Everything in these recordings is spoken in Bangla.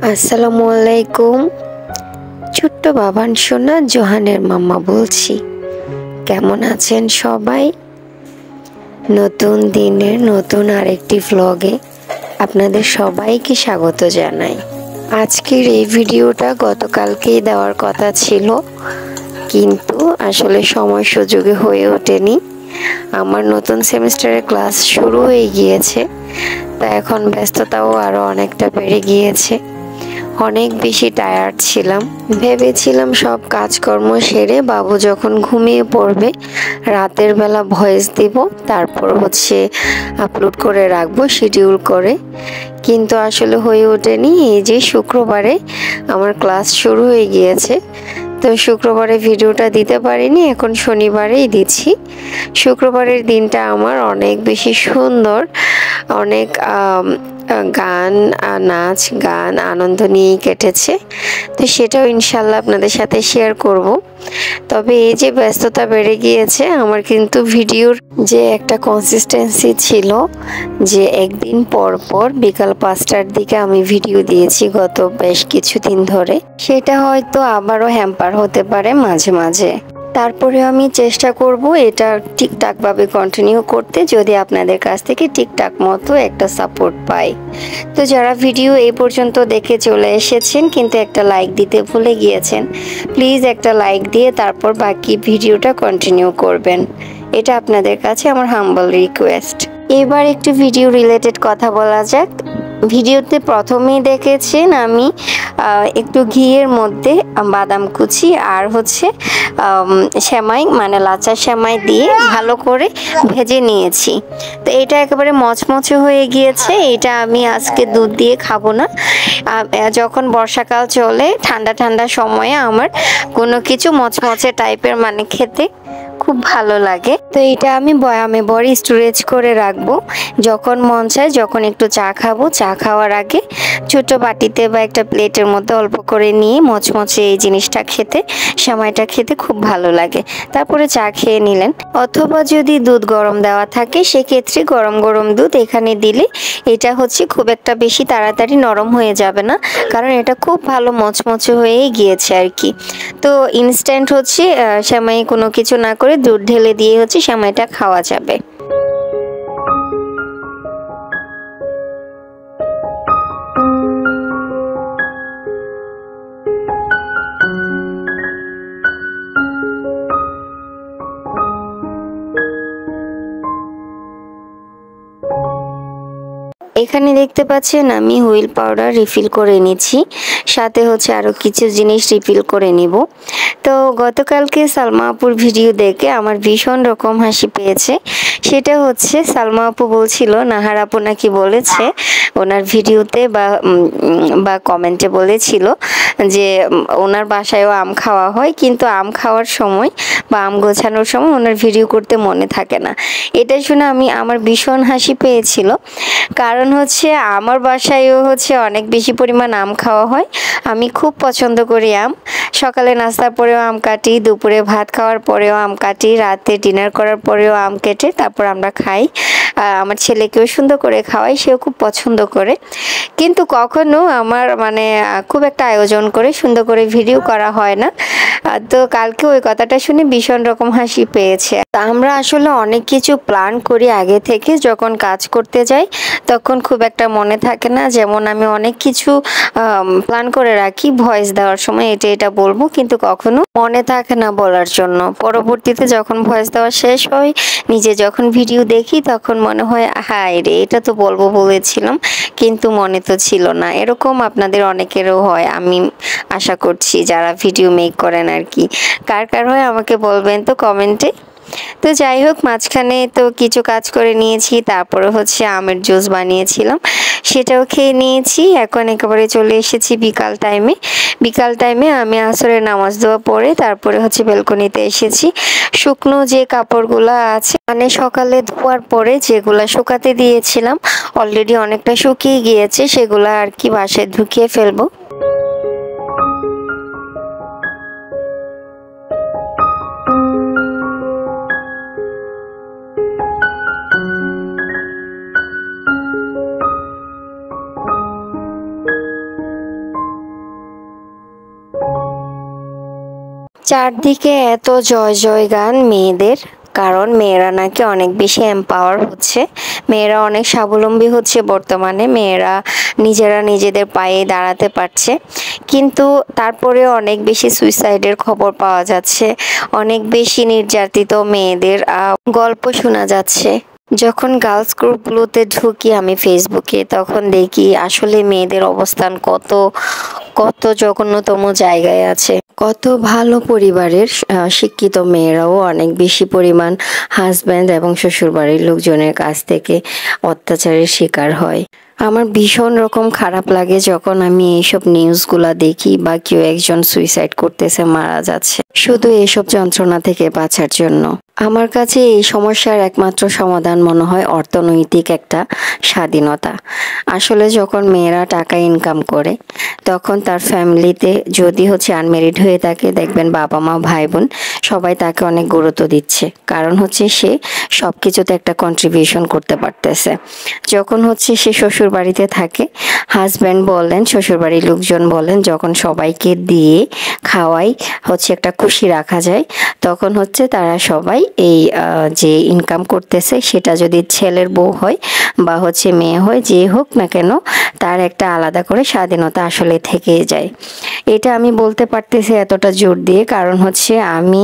আসসালামু আলাইকুম। ছোট্ট বাবান সোনা জোহানের মাম্মা বলছি। কেমন আছেন সবাই? নতুন দিনের নতুন আরেকটি ভ্লগে আপনাদের সবাইকে স্বাগত জানাই। আজকের এই ভিডিওটা গতকালকেই দেওয়ার কথা ছিল, কিন্তু আসলে সময় সুযোগে হয়ে ওঠেনি। আমার নতুন সেমিস্টারের ক্লাস শুরু হয়ে গিয়েছে, তা এখন ব্যস্ততাও আরও অনেকটা বেড়ে গিয়েছে। অনেক বেশি টায়ার্ড ছিলাম। ভেবেছিলাম সব কাজকর্ম সেরে বাবু যখন ঘুমিয়ে পড়বে রাতের বেলা ভয়েস দিব, তারপর আপলোড করে রাখবো শিডিউল করে, কিন্তু আসলে হয়ে ওঠেনি। এই যে শুক্রবারে আমার ক্লাস শুরু হয়ে গিয়েছে, তো শুক্রবারে ভিডিওটা দিতে পারিনি, এখন শনিবারেই দিচ্ছি। শুক্রবারের দিনটা আমার অনেক বেশি সুন্দর, অনেক গান, নাচ, গান, আনন্দ নিয়েই কেটেছে। তো সেটাও ইনশাল্লাহ আপনাদের সাথে শেয়ার করব। তবে এই যে ব্যস্ততা বেড়ে গিয়েছে, আমার কিন্তু ভিডিওর যে একটা কনসিস্টেন্সি ছিল, যে একদিন পর পর বিকাল 5টার দিকে আমি ভিডিও দিয়েছি গত বেশ কিছুদিন ধরে, সেটা হয়তো আবারও হ্যাম্পার হতে পারে মাঝে মাঝে। তারপরে আমি চেষ্টা করব এটা ঠিকঠাকভাবে কন্টিনিউ করতে, যদি আপনাদের কাছ থেকে ঠিকঠাক মতো একটা সাপোর্ট পাই। তো যারা ভিডিও এই পর্যন্ত দেখে চলে এসেছেন কিন্তু একটা লাইক দিতে ভুলে গিয়েছেন, প্লিজ একটা লাইক দিয়ে তারপর বাকি ভিডিওটা কন্টিনিউ করবেন। এটা আপনাদের কাছে আমার হাম্বল রিকোয়েস্ট। এবার একটু ভিডিও রিলেটেড কথা বলা যাক। ভিডিওতে প্রথমেই দেখেছেন আমি একটু ঘিয়ের মধ্যে বাদাম কুচি আর সেমাই, মানে লাচা সেমাই দিয়ে ভালো করে ভেজে নিয়েছি। তো এটা একেবারে মচমচে হয়ে গিয়েছে। এটা আমি আজকে দুধ দিয়ে খাবো না। যখন বর্ষাকাল চলে, ঠান্ডা ঠান্ডা সময়ে আমার কোনো কিছু মচমচে টাইপের মানে খেতে খুব ভালো লাগে। তো এটা আমি বয়ামে বড়ি স্টোরেজ করে রাখবো, যখন মন চায় যখন একটু চা খাবো, চা খাওয়ার আগে ছোট বাটিতে বা একটা প্লেটের মধ্যে অল্প করে নিয়ে মচমচে এই জিনিসটা খেতে, সময়টা খেতে খুব ভালো লাগে। তারপরে চা খেয়ে নিলেন, অথবা যদি দুধ গরম দেওয়া থাকে সেক্ষেত্রে গরম গরম দুধ এখানে দিলে এটা খুব একটা বেশি তাড়াতাড়ি নরম হয়ে যাবে না, কারণ এটা খুব ভালো মচমচে হয়েই গিয়েছে আর কি। তো ইনস্ট্যান্ট সেমাই কোনো কিছু না করে দুধ ঢেলে দিয়ে সেমাইটা খাওয়া যাবে। এখানে দেখতে পাচ্ছেন আমি হুইল পাউডার রিফিল করে নিচ্ছি, সাথে আরো কিছু জিনিস রিফিল করে নিব। তো গতকালকে সালমা আপুর ভিডিও দেখে আমার ভীষণ রকম হাসি পেয়েছে। সেটা সালমা আপু বলছিল নাহার আপু নাকি বলেছে ওনার ভিডিওতে বা কমেন্টে বলেছিল যে ওনার বাসায়ও আম খাওয়া হয়, কিন্তু আম খাওয়ার সময় বা আম গোছানোর সময় ওনার ভিডিও করতে মনে থাকে না। এটা শুনে আমার ভীষণ হাসি পেয়েছিল, কারণ আমার বাসায়ও অনেক বেশি পরিমাণ আম খাওয়া হয়। আমি খুব পছন্দ করি আম। সকালে নাস্তার পরেও আম কাটি, দুপুরে ভাত খাওয়ার পরেও আম কাটি, রাতে ডিনার করার পরেও আম কেটে তারপর আমরা খাই। আমার ছেলেকেও সুন্দর করে খাওয়াই, সেও খুব পছন্দ করে। কিন্তু কখনো আমার খুব একটা আয়োজন করে সুন্দর করে ভিডিও করা হয় না। তো কালকে ওই কথাটা শুনে ভীষণ রকম হাসি পেয়েছে। আমরা আসলে অনেক কিছু প্ল্যান করি আগে থেকে, যখন কাজ করতে যাই তখন খুব একটা মনে থাকে না। যেমন আমি অনেক কিছু প্ল্যান করে রাখি ভয়েস দেওয়ার সময়, এটা বলবো, কিন্তু কখনো মনে থাকে না বলার জন্য। পরবর্তীতে যখন ভয়েস দেওয়া শেষ হয়, নিজে যখন ভিডিও দেখি তখন মনে হয় হায় রে, এটা তো বলবো বলেছিলাম কিন্তু মনে তো ছিল না। এরকম আপনাদের অনেকেরও হয়, আমি আশা করছি যারা ভিডিও মেক করেন আর কি। কার কার হয় আমাকে বলবেন তো কমেন্টে। তো যাই হোক, মাঝখানে তো কিছু কাজ করে নিয়েছি, তারপরে আমের জুস বানিয়েছিলাম, সেটাও খেয়ে নিয়েছি। এখন একেবারে চলে এসেছি বিকাল টাইমে আমি আসরের নামাজ দেওয়া পরে তারপরে ব্যালকনিতে এসেছি। শুকনো যে কাপড়গুলা আছে, সকালে ধোয়ার পরে যেগুলা শুকাতে দিয়েছিলাম অলরেডি অনেকটা শুকিয়ে গিয়েছে, সেগুলা আর কি বাসায় ঢুকিয়ে ফেলবো। চারদিকে এত জয় জয় গান মেয়েদের, কারণ মেয়েরা নাকি অনেক বেশি এম্পাওয়ার হচ্ছে, মেয়েরা অনেক স্বাবলম্বী হচ্ছে বর্তমানে, মেয়েরা নিজেরা নিজেদের পায়ে দাঁড়াতে পারছে। কিন্তু তারপরে অনেক বেশি সুইসাইডের খবর পাওয়া যাচ্ছে, অনেক বেশি নির্যাতিত মেয়েদের গল্প শোনা যাচ্ছে। যখন গার্লস গ্রুপগুলোতে ঢুকি আমি ফেসবুকে, তখন দেখি আসলে মেয়েদের অবস্থান কত কত জঘন্যতম জায়গায় আছে। কত ভালো পরিবারের শিক্ষিত মেয়েরাও অনেক বেশি পরিমাণ হাজব্যান্ড এবং শ্বশুরবাড়ির লোকজনের কাছ থেকে অত্যাচারের শিকার হয়। আমার ভীষণ রকম খারাপ লাগে যখন আমি এইসব নিউজগুলা দেখি বা কেউ একজন সুইসাইড করতেছে, মারা যাচ্ছে শুধু এইসব যন্ত্রণা থেকে বাঁচার জন্য। আমার কাছে এই সমস্যার একমাত্র সমাধান মনে হয় অর্থনৈতিক একটা স্বাধীনতা। আসলে যখন মেয়েরা টাকা ইনকাম করে তখন তার ফ্যামিলিতে যদি আনমেরিড হয়ে থাকে, দেখবেন বাবা মা ভাই বোন সবাই তাকে অনেক গুরুত্ব দিচ্ছে, কারণ সে সব কিছুতে একটা কন্ট্রিবিউশন করতে পারতেছে। যখন সে শ্বশুর বাড়িতে থাকে, হাজব্যান্ড বলেন শ্বশুরবাড়ির লোকজন বলেন, যখন সবাইকে দিয়ে খাওয়াই একটা খুশি রাখা যায়, তখন তারা সবাই এই যে ইনকাম করতেছে সেটা যদি ছেলের বউ হয় বা মেয়ে হয়, যে হোক না কেন, তার একটা আলাদা করে স্বাধীনতা আসলে থেকে যায়। এটা আমি বলতে পারতেছি এতটা জোর দিয়ে, কারণ আমি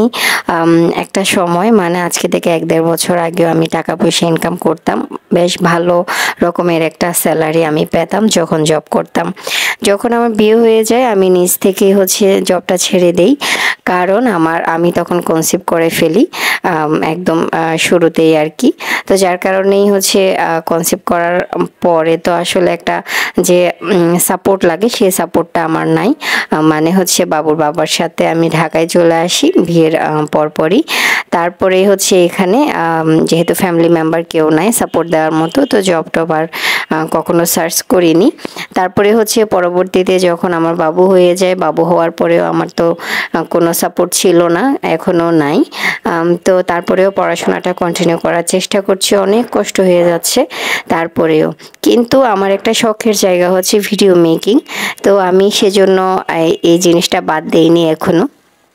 একটা সময়, মানে আজকে থেকে 1-1.5 বছর আগেও আমি টাকা পয়সা ইনকাম করতাম, বেশ ভালো রকমের একটা স্যালারি আমি পেতাম যখন জব করতাম। যখন আমার বিয়ে হয়ে যায় আমি নিজ থেকে জবটা ছেড়ে দেই, কারণ আমি তখন কনসিভ করে ফেলি একদম শুরুতেই আর কি। তো যার কারণেই কনসিভ করার পরে তো আসলে একটা যে সাপোর্ট লাগে সেই সাপোর্টটা আমার নাই। মানে বাবুর বাবার সাথে আমি ঢাকায় চলে আসি বিয়ের পরপরই। তারপরে এখানে যেহেতু ফ্যামিলি মেম্বার কেউ নাই সাপোর্ট দেওয়ার মতো, তো জব টব আর কখনো সার্চ করিনি। তারপরে পরবর্তীতে যখন আমার বাবু হয়ে যায়, বাবু হওয়ার পরেও আমার তো কোনো সাপোর্ট ছিল না, এখনও নাই। তো তারপরেও পড়াশোনাটা কন্টিনিউ করার চেষ্টা করছি, অনেক কষ্ট হয়ে যাচ্ছে তারপরেও। কিন্তু আমার একটা শখের জায়গা ভিডিও মেকিং, তো আমি সেজন্য এই জিনিসটা বাদ দেইনি এখনো।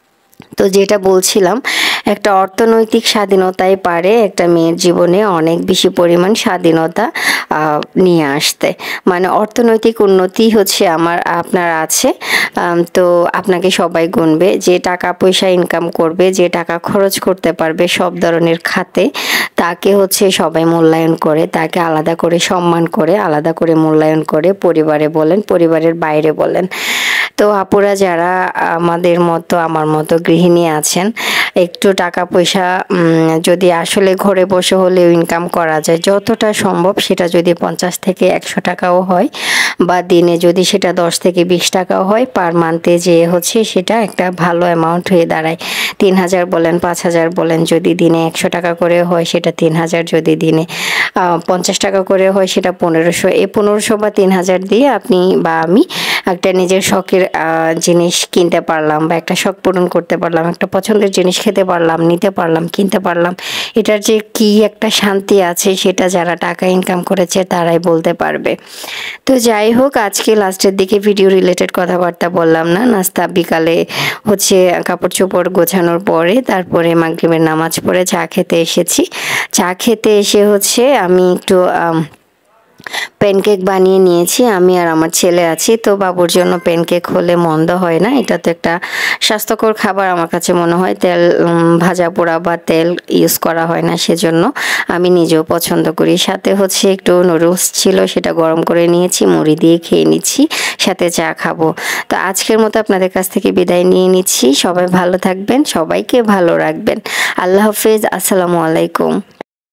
তো যেটা বলছিলাম, একটা অর্থনৈতিক স্বাধীনতাই পারে একটা মেয়ের জীবনে অনেক বেশি পরিমাণ স্বাধীনতা নিয়ে আসতে। মানে অর্থনৈতিক উন্নতি আপনার আছে, তো আপনাকে সবাই গুনবে। যে টাকা পয়সা ইনকাম করবে, যে টাকা খরচ করতে পারবে সব ধরনের খাতে, তাকে সবাই মূল্যায়ন করে, তাকে আলাদা করে সম্মান করে, আলাদা করে মূল্যায়ন করে, পরিবারে বলেন, পরিবারের বাইরে বলেন। তো আপুরা যারা আমাদের মতো, আমার মতো গৃহিণী আছেন, একটু টাকা পয়সা যদি আসলে ঘরে বসে হলেও ইনকাম করা যায়, যতটা সম্ভব সেটা যদি 50 থেকে 100 টাকাও হয়, বা দিনে যদি সেটা 10 থেকে 20 টাকাও হয়, পার মান্থে যে সেটা একটা ভালো অ্যামাউন্ট হয়ে দাঁড়ায়। 3000 বলেন, 5000 বলেন, যদি দিনে 100 টাকা করে হয় সেটা 3000, যদি দিনে 50 টাকা করে হয় সেটা 1500। এই 1500 বা 3000 দিয়ে আপনি বা আমি একটা নিজের শখের জিনিস কিনতে পারলাম, বা একটা শখ পূরণ করতে পারলাম, একটা পছন্দের জিনিস খেতে পারলাম, নিতে পারলাম, কিনতে পারলাম। এটার যে কি একটা শান্তি আছে সেটা যারা টাকা ইনকাম করেছে তারাই বলতে পারবে। তো যাই হোক, আজকে লাস্টের দিকে ভিডিও রিলেটেড কথাবার্তা বললাম না। নাস্তা বিকালে কাপড় চোপড় গোছানোর পরে, তারপরে মাগরিবের নামাজ পড়ে চা খেতে এসেছি। চা খেতে এসে আমি একটু প্যানকেক বানিয়ে নিয়েছি। আমি আর আমার ছেলে আছি, তো বাবুর জন্য প্যানকেক হলে মন্দ হয় না, এটা তো একটা স্বাস্থ্যকর খাবার আমার কাছে মনে হয়। তেল ভাজা পোড়া বা তেল ইউজ করা হয় না, সেজন্য আমি নিজেও পছন্দ করি। সাথে একটু নুডলস ছিল, সেটা গরম করে নিয়েছি, মুড়ি দিয়ে খেয়ে নিচ্ছি, সাথে চা খাবো। তো আজকের মতো আপনাদের কাছ থেকে বিদায় নিয়ে নিচ্ছি। সবাই ভালো থাকবেন, সবাইকে ভালো রাখবেন। আল্লাহ হাফেজ, আসসালামু আলাইকুম।